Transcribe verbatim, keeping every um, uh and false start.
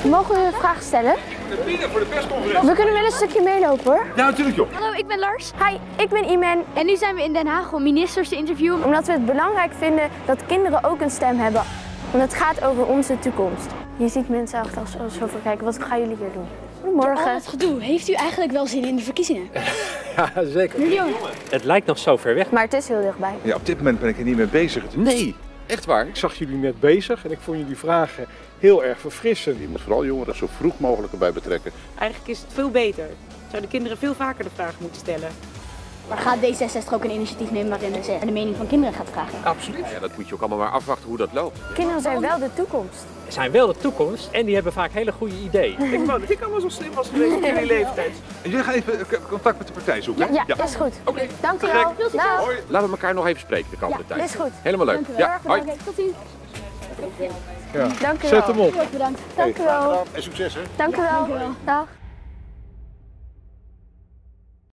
Mogen we een vraag stellen? Voor de persconferentie. We kunnen wel een stukje meelopen hoor. Ja, natuurlijk joh. Hallo, ik ben Lars. Hi, ik ben Iman. En nu zijn we in Den Haag om ministers te interviewen. Omdat we het belangrijk vinden dat kinderen ook een stem hebben. Want het gaat over onze toekomst. Je ziet mensen echt als, als over kijken. Wat gaan jullie hier doen? Goedemorgen. Al het gedoe. Heeft u eigenlijk wel zin in de verkiezingen? Ja, zeker. Nu jongen. Het lijkt nog zo ver weg. Maar het is heel dichtbij. Ja, op dit moment ben ik er niet mee bezig. Nee, echt waar. Ik zag jullie net bezig en ik vond jullie vragen heel erg verfrissend. Je moet vooral jongeren zo vroeg mogelijk erbij betrekken. Eigenlijk is het veel beter. Zouden kinderen veel vaker de vraag moeten stellen. Maar gaat D zesenzestig ook een initiatief nemen waarin ze de mening van kinderen gaat vragen? Absoluut. Ja, dat moet je ook allemaal maar afwachten hoe dat loopt. Kinderen zijn wel de toekomst. Ze zijn wel de toekomst en die hebben vaak hele goede ideden. Ik wou dat ik allemaal zo slim was geweest op jullie leeftijd. En jullie gaan even eh, contact met de partij zoeken, hè? Ja, ja, is goed. Oké. Dank u wel. Dag. Hoi. Laten we elkaar nog even spreken de komende Ja, tijd. is goed. Helemaal leuk. Ja, hoi. Tot ziens. Ja. Dank u wel. Zet hem op. Bedankt. Dank u wel. En succes hè. Dank u wel. Dag.